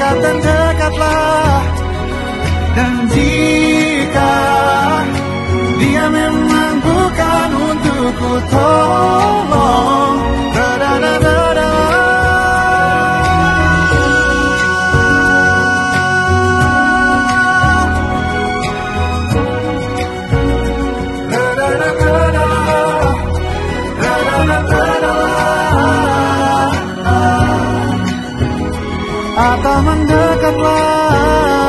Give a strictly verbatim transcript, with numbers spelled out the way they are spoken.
dekat dan dekatlah. Dan jika dia memang bukan untukku, tolong da-da-da-da-da. Atau mendekatlah.